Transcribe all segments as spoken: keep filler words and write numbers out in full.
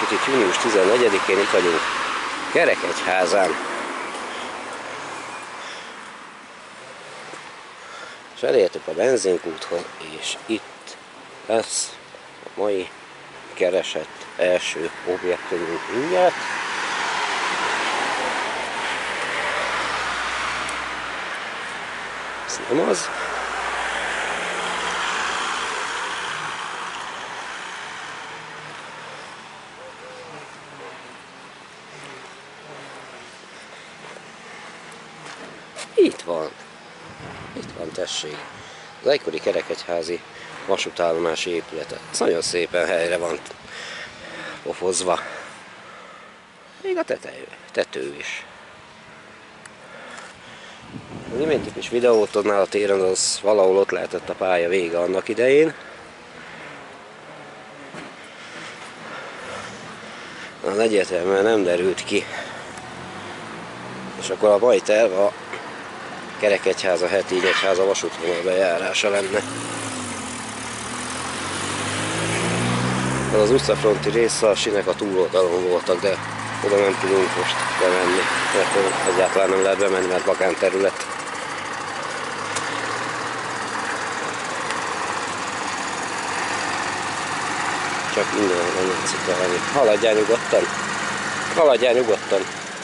úgyhogy június tizennegyedikén itt vagyunk Kerekegyházán. És elértük a benzinkúthoz, és itt lesz a mai keresett első objektumunk mindjárt. Ez nem az. Itt van. Itt van, tessék. Az egykori kerekegyházi vasútállomási épülete. Ez nagyon szépen helyre van pofozva. Még a tető, tető is. Az iménti kis videótonnál a téren az valahol ott lehetett a pálya vége annak idején. Az egyértelműen nem derült ki. És akkor a mai terv a Kerekegyháza, Hetényegyháza vasútvonal bejárása lenne. Az az utcafronti része a sinek a túloldalon voltak, de oda nem tudunk most bemenni, mert egyáltalán nem lehet bemenni, mert magánterület. Csak innen nem látszik valami. Haladjál nyugodtan! Haladjál nyugodtan!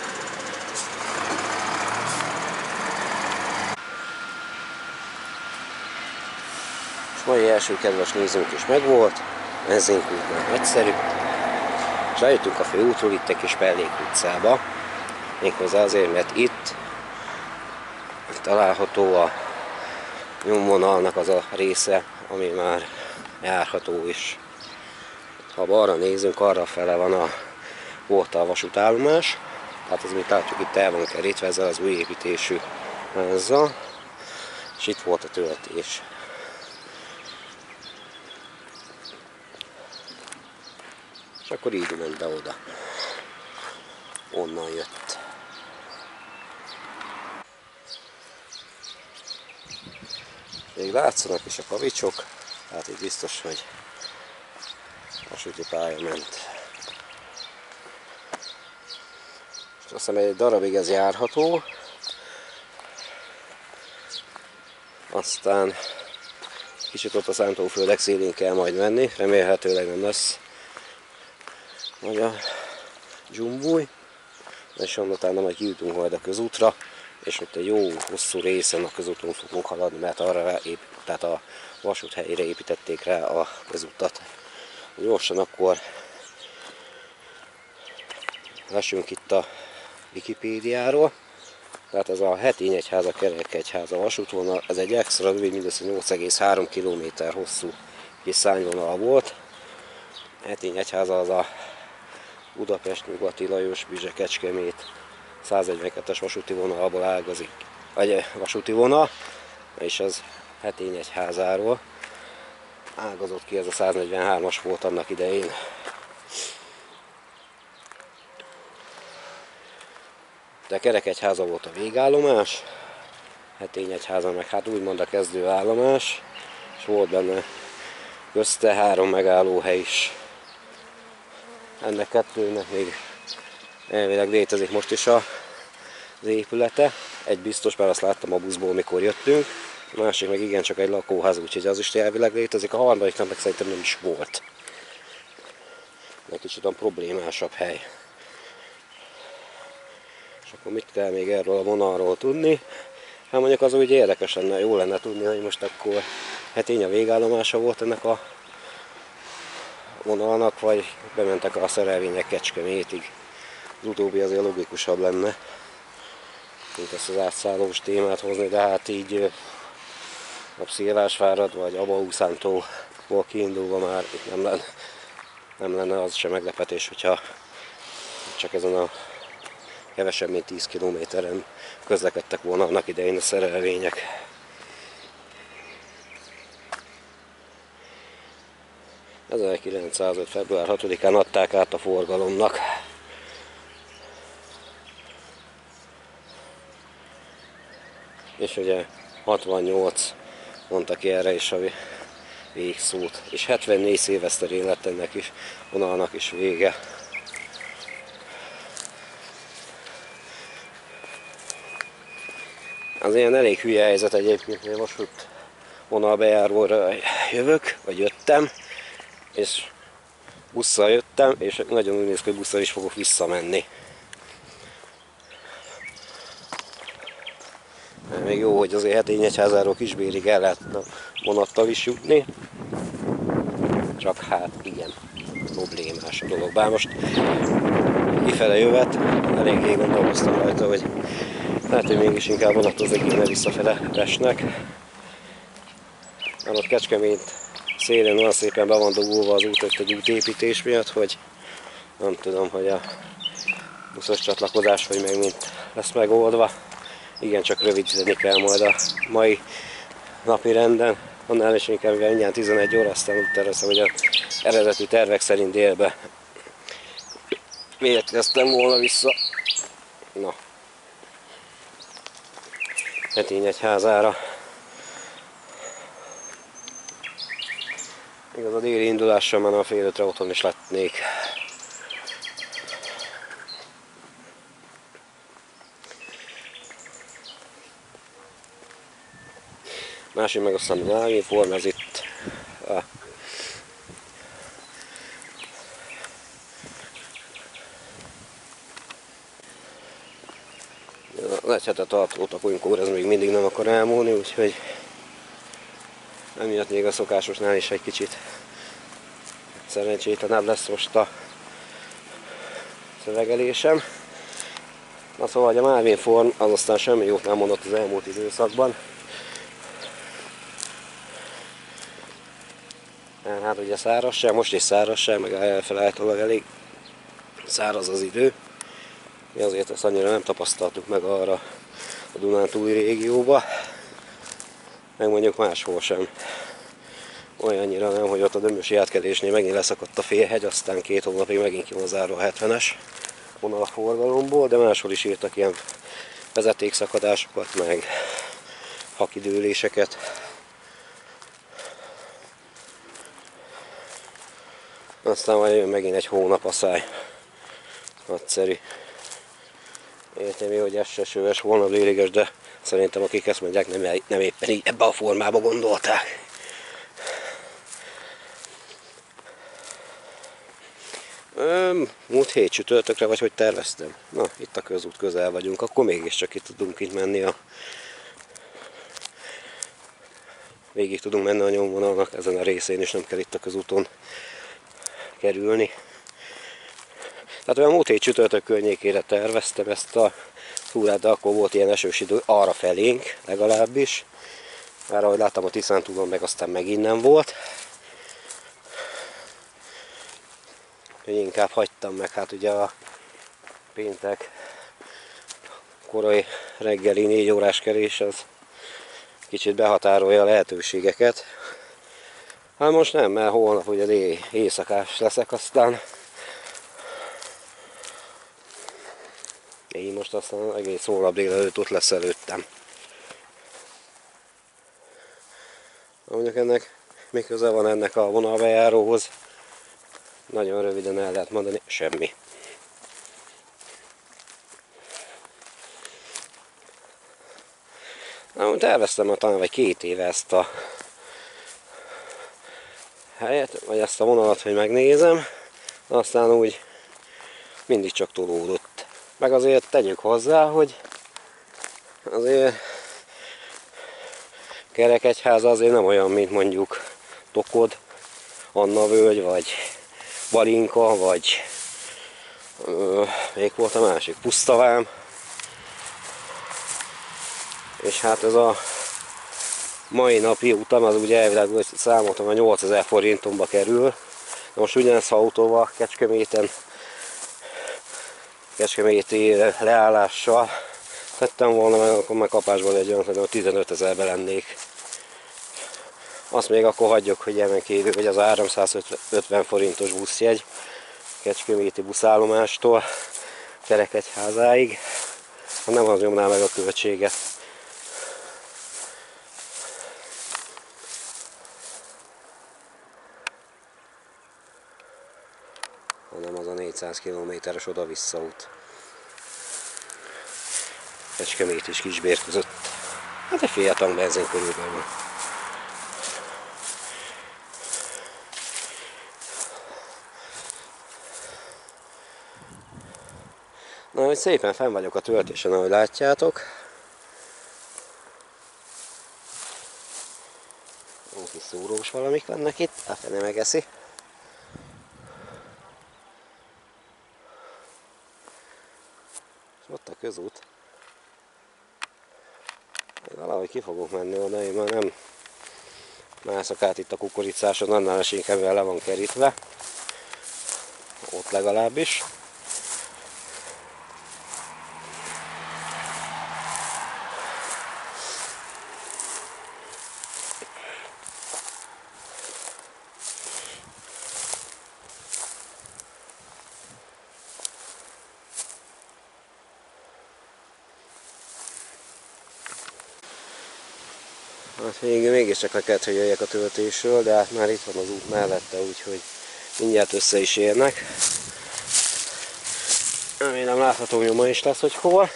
Mai első kedves nézőnk is megvolt, benzinkút már egyszerű, és eljöttünk a főútról itt egy kis Pellék utcába, méghozzá azért, mert itt található a nyomvonalnak az a része, ami már járható is. Ha balra nézünk, arra fele van a volt a vasútállomás, tehát ez, mint látjuk, itt el van kerítve ezzel az új építésű házzal, és itt volt a töltés. És akkor így ment be oda. Onnan jött. Még látszanak is a kavicsok, tehát itt biztos, hogy vasúti pálya ment. És azt hiszem, egy darabig ez járható. Aztán kicsit ott a szántóföldek szélén kell majd menni, remélhetőleg nem lesz vagy a dzsumbúj, és utána majd kijutunk majd a közútra, és ott egy jó hosszú részen a közúton fogunk haladni, mert arra ép, tehát a vasút helyére építették rá a közutat. Gyorsan akkor lássunk itt a Wikipédiáról. Tehát ez a Hetényegyháza, Kerekegyháza vasútvonal, ez egy extra rövid, mindössze nyolc egész három kilométer hosszú kis szárnyvonal volt. Hetényegyháza az a Budapest, Nyugati Lajos, Bizse, Kecskemét száznegyvenkettes vasúti vonalból ágazik, vagy vasúti vonal, és az Hetényegyházáról ágazott ki, ez a száznegyvenhármas volt annak idején. De Kerekegyháza volt a végállomás, Hetényegyháza meg hát úgymond a kezdőállomás, és volt benne közte három megállóhely is. Ennek kettőnek még elvileg létezik most is az épülete. Egy biztos, mert azt láttam a buszból, mikor jöttünk. A másik meg igen, csak egy lakóház, úgyhogy az is elvileg létezik. A harmadiknak meg szerintem nem is volt. Egy kicsit a problémásabb hely. És akkor mit kell még erről a vonalról tudni? Hát mondjuk az úgy érdekes lenne, jó lenne tudni, hogy most akkor Hetény a végállomása volt ennek a vonalnak, vagy bementek a szerelvények Kecskemétig. Az utóbbi azért logikusabb lenne, mint ezt az átszállós témát hozni, de hát így a Szilvásvárad vagy Abaújszántól kiindulva már itt nem lenne, nem lenne az sem meglepetés, hogyha csak ezen a kevesebb mint tíz kilométeren közlekedtek volna annak idején a szerelvények. ezerkilencszázöt. február hatodikán adták át a forgalomnak. És ugye hatvannyolc mondta ki erre is a végszót, és hetvennégy szilveszterén lett ennek is, vonalnak is vége. Az ilyen elég hülye helyzet egyébként, én most ott vonalbejáróra jövök, vagy jöttem, és busszal jöttem, és nagyon úgy néz ki, hogy busszal is fogok visszamenni. Még jó, hogy azért Hetényegyházáról Kisbérig el lehetne vonattal is jutni. Csak hát igen, problémás a dolog. Bár most kifele jövet, eléggé gondolkoztam rajta, hogy lehet, hogy mégis inkább vonatozni kéne visszafele Pestnek. Mert ott Kecskemét szélén olyan szépen be van dugulva az út egy útépítés miatt, hogy nem tudom, hogy a buszos csatlakozás vagy meg mint lesz megoldva. Igen, csak rövidíteni kell majd a mai napi renden. Annál is inkább, mivel mindjárt tizenegy óra, aztán úgy tervezem, hogy az eredeti tervek szerint délbe érkeztem volna vissza. Na. Hetényegyházára. Igaz, a déli indulással már a fél ötre otthon is lettnék. Másik meg aztán a Nágéform, ez itt a az egy hete tartó tapunkóra, ez még mindig nem akar elmúlni, úgyhogy emiatt még a szokásosnál is egy kicsit szerencsétlenebb lesz most a szövegelésem. Na szóval, hogy a Márvin-form az aztán semmi jót nem mondott az elmúlt időszakban. Hát ugye szárazság, most is szárazság, meg elfelejtőleg elég száraz az idő. Mi azért ezt annyira nem tapasztaltuk meg arra a Dunántúli régióba, meg mondjuk máshol sem. Olyannyira nem, hogy ott a Dömösi átkelésnél megint leszakadt a félhegy, aztán két hónapig megint ki van zárva a hetvenes vonal a forgalomból, de máshol is írtak ilyen vezetékszakadásokat, meg hakidőléseket. Aztán majd jön megint egy hónap a száj. Nagyszerű. Értem én, hogy esős volna léleges, de szerintem akik ezt mondják, nem, nem éppen így ebbe a formába gondolták. Öm, múlt hét csütörtökre, vagy hogy terveztem? Na, itt a közút közel vagyunk, akkor mégiscsak itt tudunk itt menni a... Végig tudunk menni a nyomvonalnak ezen a részén, és nem kell itt a közúton kerülni. Tehát olyan múlt hét csütörtök környékére terveztem ezt a túrát, de akkor volt ilyen esős idő arra felénk legalábbis. Már ahogy láttam a Tiszántúlon meg aztán megint nem volt. Hogy inkább hagytam meg, hát ugye a péntek korai reggeli négy órás kerés az kicsit behatárolja a lehetőségeket. Hát most nem, mert holnap ugye éjszakás leszek, aztán én most aztán egész holnap délelőtt ott lesz előttem. Mondjuk ennek mi köze van ennek a vonalbejáróhoz? Nagyon röviden el lehet mondani, semmi. Na, terveztem már talán vagy két éve ezt a helyet, vagy ezt a vonalat, hogy megnézem, aztán úgy mindig csak tolódott. Meg azért tegyük hozzá, hogy azért Kerekegyháza azért nem olyan, mint mondjuk Tokod, Annavölgy, vagy Balinka, vagy ö, még volt a másik, Pusztavám. És hát ez a mai napi utam, az ugye elvileg számoltam, a nyolcezer forintomba kerül. De most ugyanezt autóval Kecskeméten, Kecskeméti leállással tettem volna, meg akkor meg kapásból egy olyan tizenötezerbe lennék. Azt még akkor hagyjuk, hogy ezen kívül, hogy az háromszázötven forintos buszjegy Kecskeméti buszállomástól Kerekegyházáig, nem az nyomná meg a költséget. Hanem az a négyszáz kilométeres oda-vissza út Kecskemét és Kisbér között. Hát egy fél tank benzin körülbelül. Na, hogy szépen fenn vagyok a töltésen, ahogy látjátok. Jó kis szúrós valamik vannak itt, a fene megeszi. És ott a közút. Én valahogy ki fogok menni oda, én már nem mászok át itt a kukoricáson, annál is inkább le van kerítve. Ott legalábbis. Hát még, mégiscsak le kellett, hogy jöjjek a töltésről, de hát már itt van az út mellette, úgyhogy mindjárt össze is érnek. Remélem látható nyoma is lesz, hogy hol.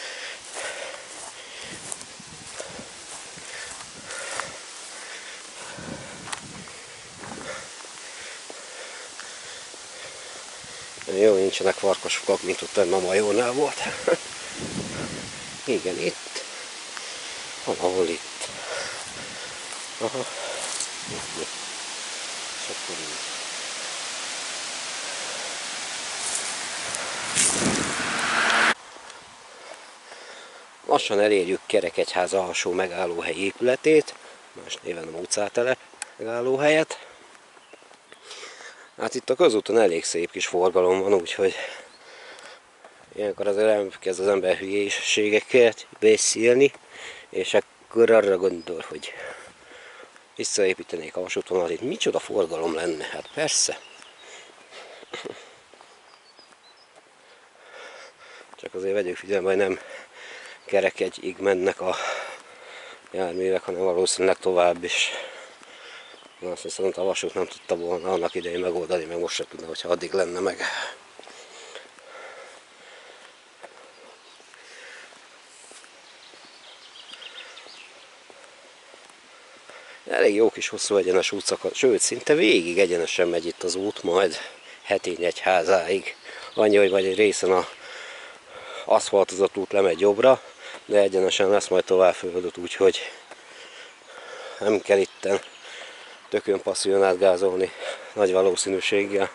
Jó, nincsenek farkasfokak, mint ott a Majónál volt. Igen, itt. Valahol itt. Aha. És akkor így. Lassan elérjük Kerekegyház alsó megállóhely épületét, más néven a Mócártelep megállóhelyet. Hát itt a közúton elég szép kis forgalom van, úgyhogy ilyenkor azért elkezd az ember hülyeségeket beszélni, és akkor arra gondol, hogy visszaépítenék a vasútvonalat, itt micsoda forgalom lenne? Hát persze. Csak azért vegyük figyelembe, hogy nem Kerekegyig mennek a járművek, hanem valószínűleg tovább is. Na, azt viszont a vasút nem tudta volna annak idején megoldani, meg most se tudna, hogyha addig lenne meg. Elég jó kis hosszú egyenes útszakasz, sőt, szinte végig egyenesen megy itt az út, majd Hetényegyházáig. Annyi, hogy vagy egy részen a aszfaltozott út lemegy jobbra, de egyenesen lesz majd tovább földött, úgyhogy nem kell itten tökön passzíjon átgázolni nagy valószínűséggel.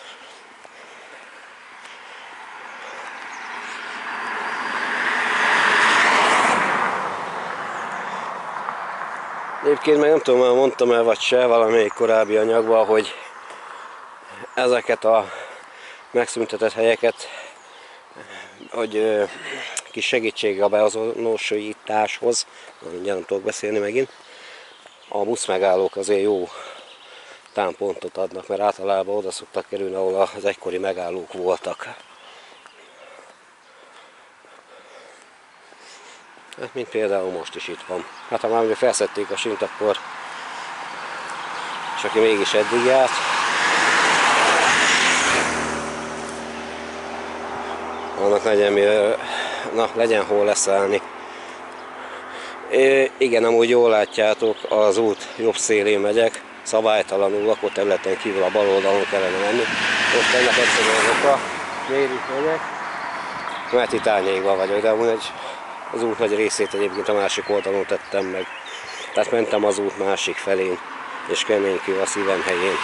Egyébként meg nem tudom, már mondtam el vagy se valamelyik korábbi anyagban, hogy ezeket a megszüntetett helyeket, hogy kis segítség a beazonosításhoz, mindjárt nem tudok beszélni megint, a buszmegállók azért jó támpontot adnak, mert általában oda szoktak kerülni, ahol az egykori megállók voltak. Hát, mint például most is itt van. Hát ha már ugye felszették a sint, akkor és aki mégis eddig járt, annak legyen, mivel, na, legyen hol leszállni. É, igen, amúgy jól látjátok, az út jobb szélén megyek, szabálytalanul lakóterületen kívül a bal oldalon kellene menni. Most ennek egyszerűen oka, miért itt megyek? Mert itt árnyékban vagyok, de amúgy az út nagy részét egyébként a másik oldalon tettem meg. Tehát mentem az út másik felén, és keménykő a szívem helyén.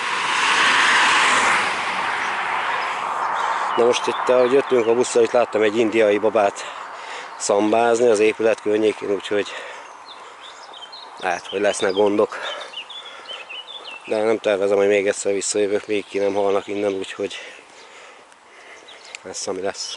Na most itt, ahogy jöttünk a busszal, itt láttam egy indiai babát szambázni az épület környékén, úgyhogy hát, hogy lesznek gondok. De nem tervezem, hogy még egyszer visszajövök, még ki nem halnak innen, úgyhogy lesz, ami lesz.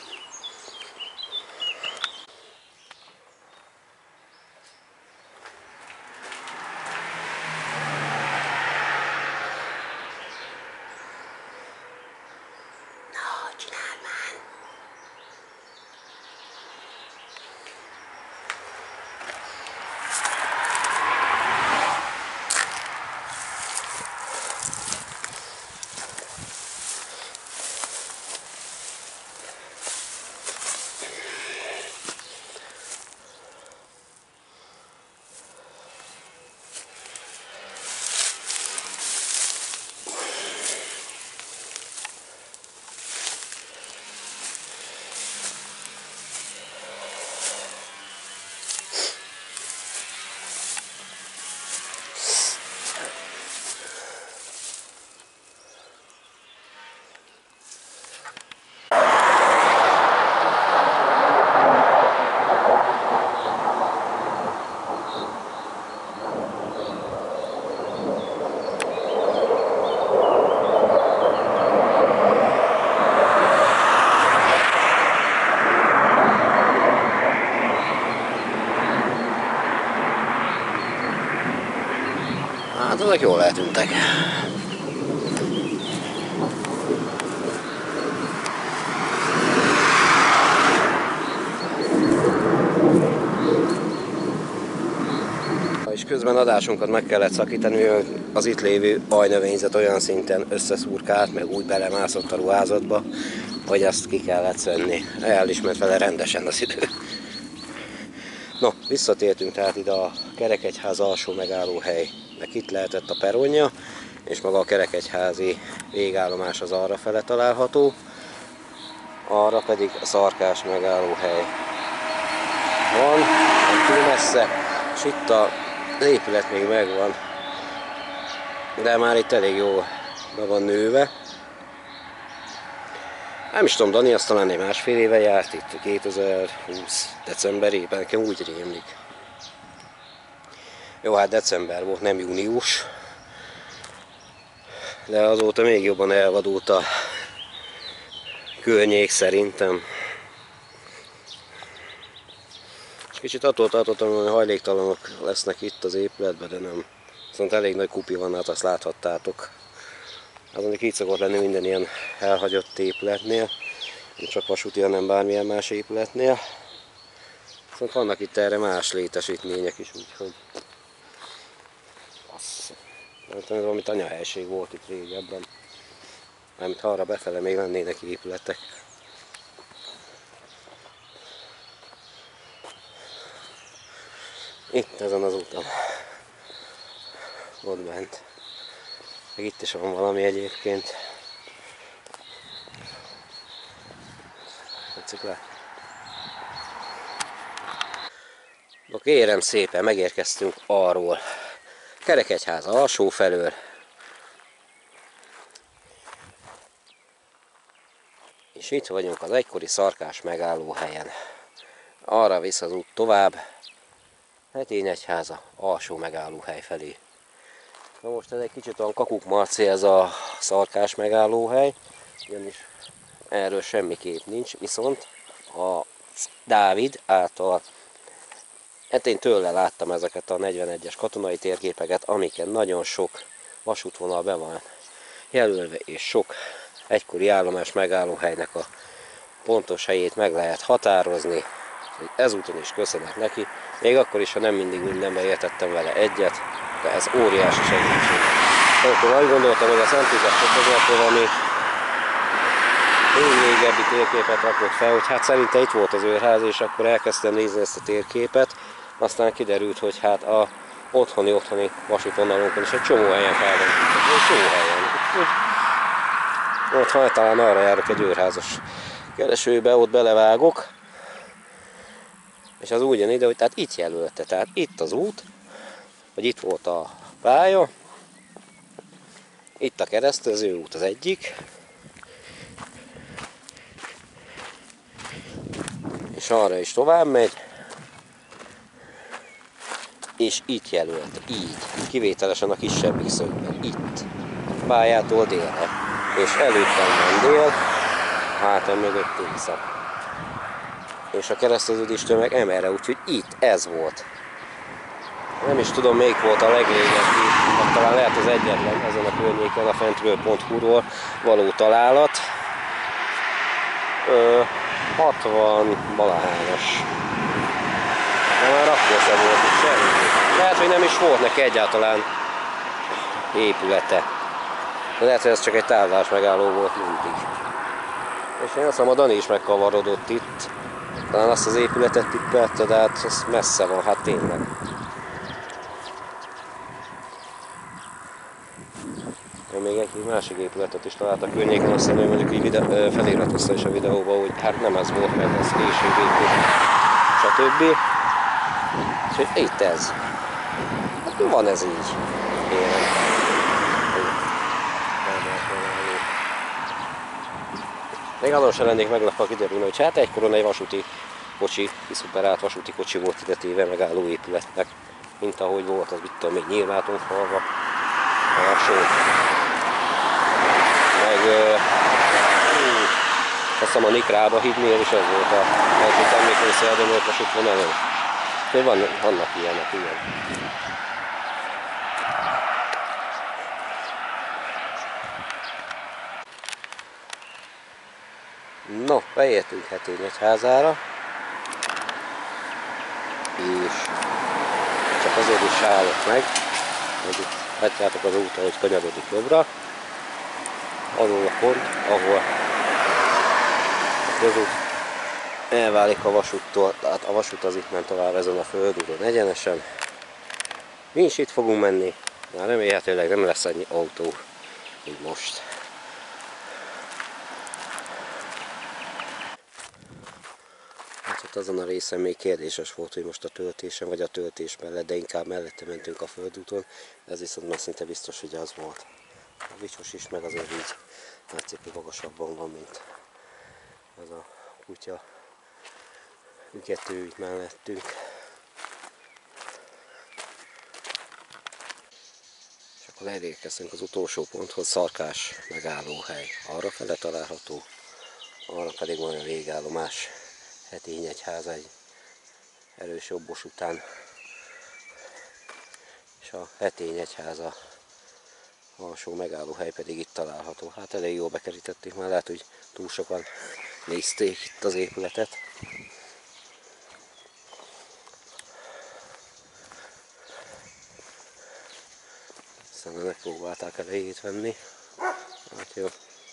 Hát azok jól eltűntek. És közben adásunkat meg kellett szakítani, az itt lévő ajnövényzet olyan szinten összeszurkált, meg úgy belemászott a ruházatba, hogy azt ki kellett venni. Elismert vele rendesen az idő. No, visszatértünk tehát ide a Kerekegyház alsó megállóhelynek, itt lehetett a peronja, és maga a Kerekegyházi végállomás az arra fele található, arra pedig a Szarkás megállóhely van, nem túl messze, és itt a az épület még megvan, de már itt elég jól be van nőve. Nem is tudom, Dani azt talán egy másfél éve járt itt, kétezer-húsz decemberében, nekem úgy rémlik. Jó, hát december volt, nem június, de azóta még jobban elvadult a környék szerintem. Kicsit attól tartottam, hogy hajléktalanok lesznek itt az épületben, de nem. Viszont elég nagy kupi van, hát azt láthattátok. Azon így szokott lenni minden ilyen elhagyott épületnél, nem csak vasúti, hanem bármilyen más épületnél. Viszont vannak itt erre más létesítmények is, úgyhogy... Azt... Nem tudom, valami tanyahelység volt itt régebben. Mármint ha arra befele még lennének épületek. Itt ezen az úton. Ott bent. Meg itt is van valami egyébként. Tetszik le? No, kérem szépen, megérkeztünk arról. Kerekegyház alsó felől. És itt vagyunk az egykori Szarkás megállóhelyen. Arra visz az út tovább. Hetényegyháza alsó megállóhely felé. Na most ez egy kicsit olyan kakukmarci ez a Szarkás megállóhely, ugyanis erről semmiképp nincs, viszont a Dávid által, hát én tőle láttam ezeket a negyvenegyes katonai térképeket, amiken nagyon sok vasútvonal be van jelölve, és sok egykori állomás megállóhelynek a pontos helyét meg lehet határozni. Ezúton is köszönet neki, még akkor is, ha nem mindig mindenben értettem vele egyet, de ez óriási segítség. Akkor úgy gondoltam, hogy a Szentüzes fotográfia, ami még régebbi térképet rakott fel, hogy hát szerinte itt volt az őrház, és akkor elkezdtem nézni ezt a térképet, aztán kiderült, hogy hát a otthoni-otthoni vasútvonalunkon is egy csomó helyen fel van, egy csomó helyen. Ott ha talán arra járok egy őrházas keresőbe, ott belevágok, és az úgy jön ide, hogy tehát itt jelölte, tehát itt az út, vagy itt volt a pálya, itt a keresztező út az egyik, és arra is tovább megy, és itt jelölte, így, kivételesen a kisebbik szögben, itt, pályától délre, és előttem van dél, hátam mögött észak. És a kereszteződéstől meg emerre, úgyhogy itt, ez volt. Nem is tudom, melyik volt a legrégebbi, talán lehet az egyetlen ezen a környéken, a fentről pont hu-ról való találat. Ö, hatvan valahányas. De már akkor sem volt itt semmi. Lehet, hogy nem is volt neki egyáltalán épülete. De lehet, hogy ez csak egy távlás megálló volt mindig. És én azt hiszem, a Dani is megkavarodott itt. Talán azt az épületet tippelte, de hát ez messze van, hát tényleg. Én még egy másik épületet is találtak környéken, aztán hogy mondjuk így videó, feliratozta is a videóba, hogy hát nem ez volt, meg ez később épült, stb. Úgyhogy itt ez. Hát van ez így. Kérem. Még azon sem lennék meglepve, kiderülne, hogy hát egykoron egy vasúti kocsi, kiszuperált vasúti kocsi volt ide téve megálló épületnek, mint ahogy volt az, mit tudom, még Nyírmátonfalva, a só. Meg azt hiszem a Nikrába hídnél is ez volt a egyik emlékrésze Erdemért vasútvonalon. Úgyhogy van, vannak ilyenek, igen. No, beértünk Hetényegyházára, és csak azért is állok meg, hogy itt látjátok az úton, hogy kanyarodik jobbra. Azon a pont, ahol a közút elválik a vasúttól, tehát a vasút az itt ment tovább ezen a földúton egyenesen. Mi is itt fogunk menni, már remélhetőleg nem lesz annyi autó, mint most. Hát ott azon a részen még kérdéses volt, hogy most a töltésen vagy a töltés mellett, de inkább mellette mentünk a földúton. Ez viszont már szinte biztos, hogy az volt. A Vicsos is meg azért így látszik, hogy magasabban van, mint az a kutya ügető itt mellettünk. És akkor elérkeztünk az utolsó ponthoz, Szarkás megállóhely. Arra fele található, arra pedig van a végállomás. Hetényegyháza egy erős jobbos után, és a Hetényegyháza alsó megállóhely pedig itt található. Hát elég jól bekerítették, már lehet, hogy túl sokan nézték itt az épületet. Aztán ennek próbálták elejét venni. Hát jó.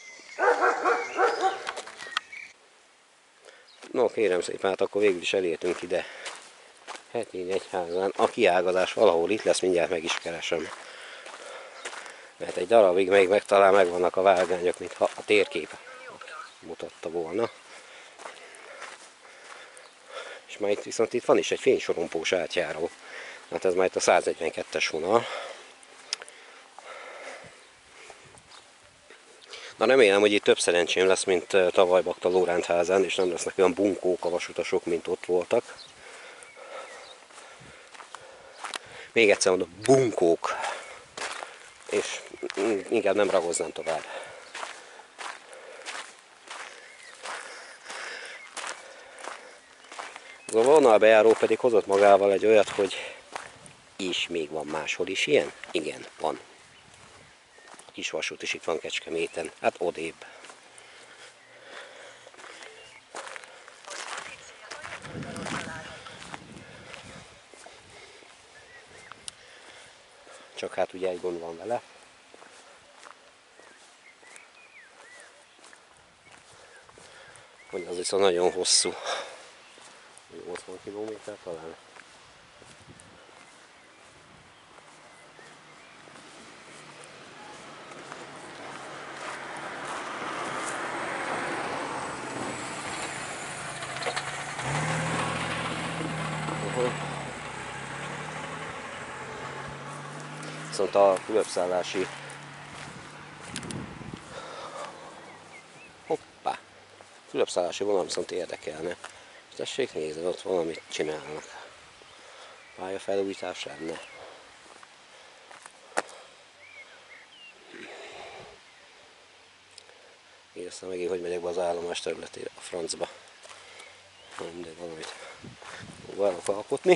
No, kérem szépen, hát akkor végül is elértünk ide Hetényegyházán. A kiágazás valahol itt lesz, mindjárt meg is keresem. Mert egy darabig még megtalán megvannak a vágányok, mintha a térkép mutatta volna. És már itt viszont itt van is egy fénysorompós átjáró. Hát ez már itt a száznegyvenkettes vonal. Na remélem, hogy itt több szerencsém lesz, mint tavaly Bakta Lórendházán, és nem lesznek olyan bunkók a vasutasok, mint ott voltak. Még egyszer mondom, bunkók. És inkább nem ragoznám tovább. Az a vonalbejáró pedig hozott magával egy olyat, hogy és még van máshol is ilyen? Igen, van. A kis vasút is itt van Kecskeméten, hát odébb. Csak hát ugye egy gond van vele. Hogy az viszont nagyon hosszú. nyolcvan kilométer talán. Viszont a fülöpszállási hoppá, fülöpszállási vonal viszont érdekelne. Tessék nézni, ott valamit csinálnak. Pályafelújítás lenne. Így aztán megint, hogy megyek be az állomás területére, a francba. Nem, de valamit próbálok alkotni.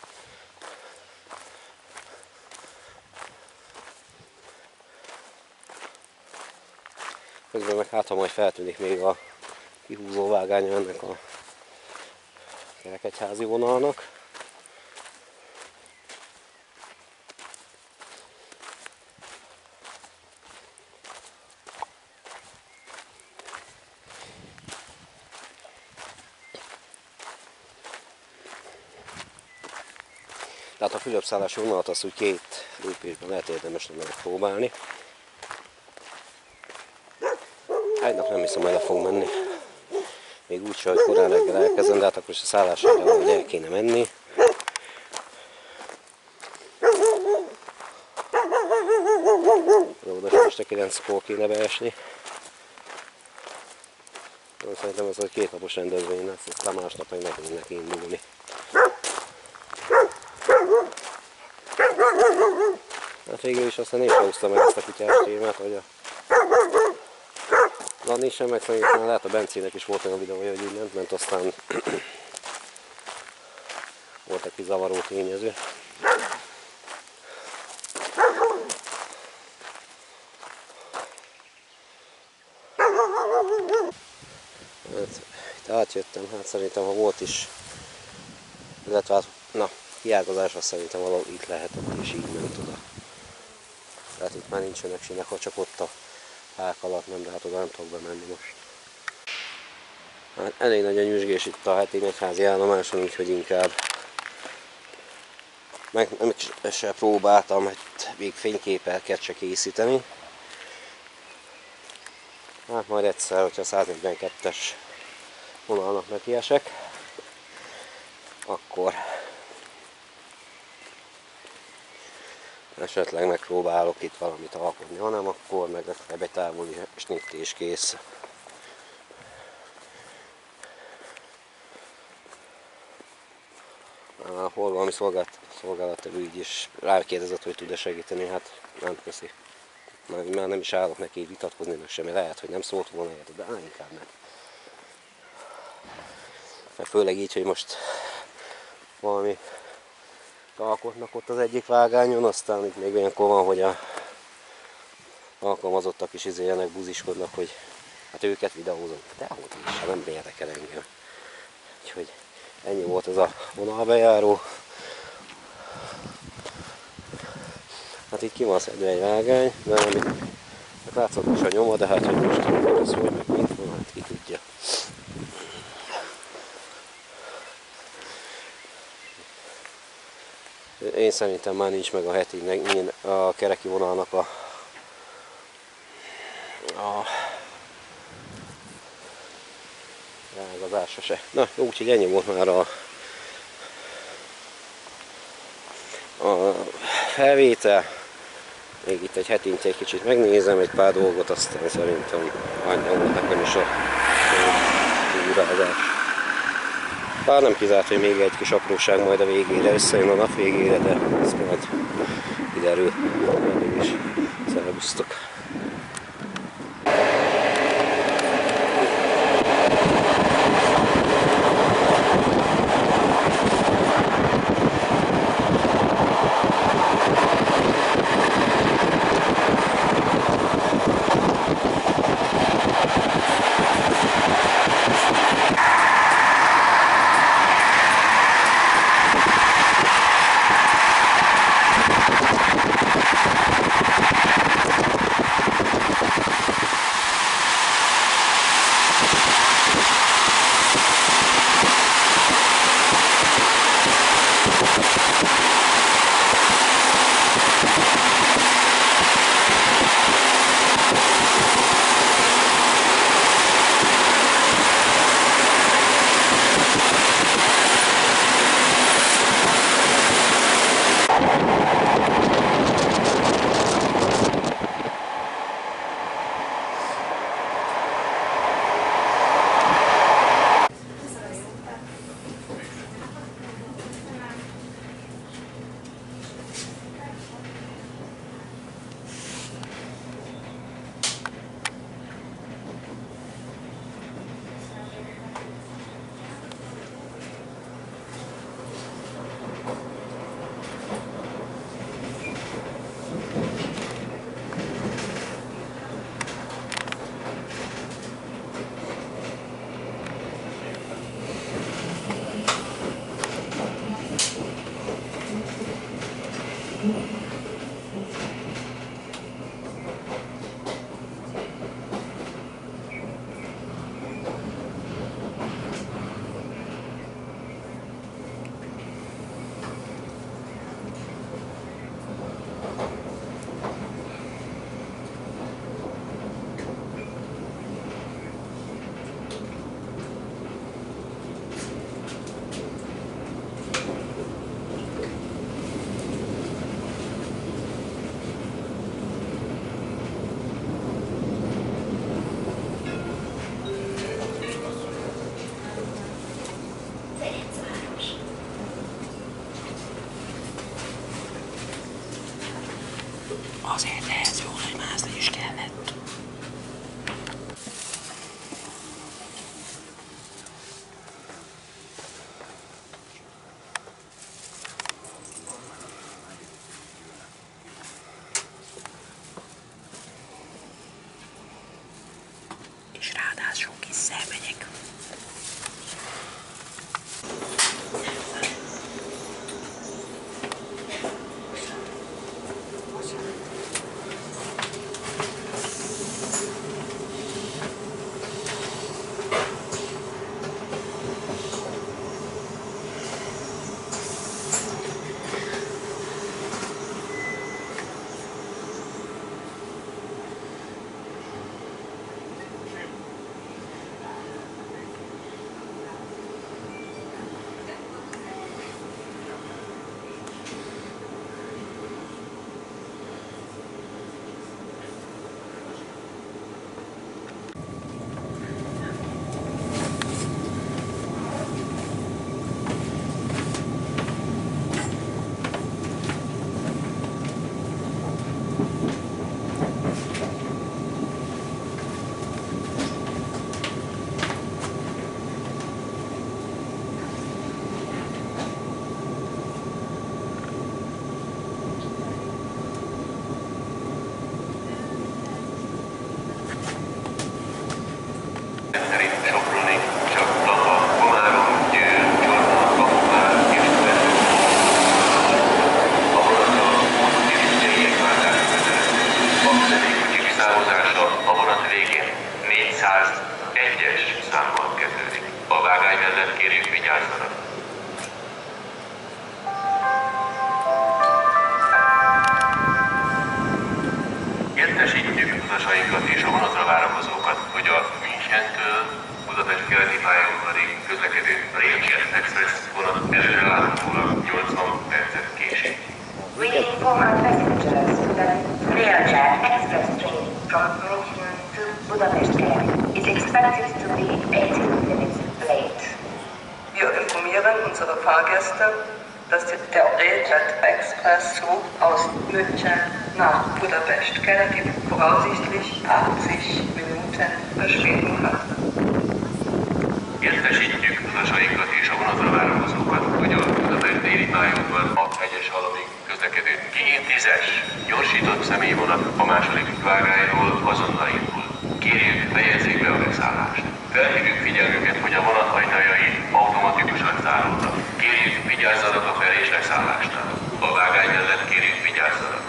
Közben meg hát, ha majd feltűnik még a kihúzó vágánya ennek a Kerekegyházi vonalnak. Tehát a fülöpszállási vonalat azt úgy két lépésben lehet érdemes lenne megpróbálni. Egy nap nem hiszem, el fog menni. Még úgy sem, hogy korán reggel elkezdem, de hát akkor is a szállására valahogy el kéne menni. Oda sem este kilenckor kéne beesni. Szerintem ez egy kétnapos rendezvény lesz, aztán másnap meg nekünk neki indulni. Hát végül is aztán én sem húztam meg ezt a kutyás témát, hogy a Dani sem, meg szerintem lehet a Bencének is volt olyan videója, hogy így ment, ment, aztán volt egy zavaró tényező. átjöttem, hát szerintem ha volt is, illetve hát, na, kiágazásra szerintem valahol itt lehetett és így ment oda. Tehát itt már nincsenek sinek, ha csak ott a fák alatt nem, de hát oda nem tudok bemenni most. Hát elég nagy a nyüzsgés itt a Hetényegyházi állomáson, úgyhogy inkább meg nem is se próbáltam hát még fényképeket se készíteni. Hát majd egyszer, hogyha száznegyvenkettes vonalnak nekiesek, akkor esetleg megpróbálok itt valamit alkotni, hanem akkor meg legfeljebb egy távoli snitt és kész. Hol valami szolgálattevő így is rákérdezett, hogy tud-e segíteni, hát nem köszi. Már, már nem is állok neki vitatkozni, meg semmi, lehet, hogy nem szólt volna, de inkább nem. Főleg így, hogy most valami alkotnak ott az egyik vágányon, aztán itt még olyankor van, hogy a alkalmazottak is izéljenek, buziskodnak, hogy hát őket videózom. De ahogy is, nem érdekel engem. Úgyhogy ennyi volt ez a vonalbejáró. Hát itt ki van szedve egy vágány, de nem itt hát látszott is a nyoma, de hát hogy most ez hogy meg mit van, hát ki tudja. Én szerintem már nincs meg a heti, a kereki vonalnak a, a rágazása se. Na, úgyhogy ennyi volt már a, a felvétel. Még itt egy hetint egy kicsit megnézem, egy pár dolgot, aztán szerintem annyi volt nekem is a túrázás. Bár nem kizárt, hogy még egy kis apróság majd a végére, összejön a nap végére, de ez majd kiderül. Addig is szervusztok! Azért ehhez jól, hogy mászni is kellett. És ráadásul kis szemenyek. expected to be eighteen minutes late. Wir informieren unsere Fahrgäste, dass der Rétet Expresszug aus München nach Budapest keleti voraussichtlich achtzig Minuten Verspätung hat. Értesítjük utasainkat és a vonatra várakozókat, hogy a Budapest déli pályaudvar a hegyes halomig közlekedő G tízes gyorsított személyvonat a második vágányról azonnal indul. Kérjük, fejezzék be a megszállást. Felhívjuk figyelmüket, hogy a vonat ajtajai automatikusan záródnak. Kérjük, vigyázzanak a fel- és leszállásnál. A vágány mellett kérjük, vigyázzanak.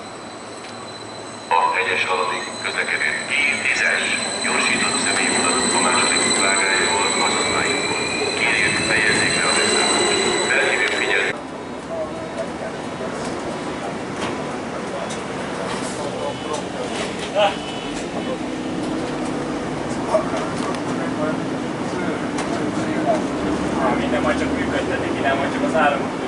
A hegyes halomig közlekedő G tízes gyorsított személyvonat a második vágányról azonnal indul. Kérjük, fejezzék be a megszállást. Felhívjuk figyelmüket. Minden majd csak működtetik, nem majd csak az áramot.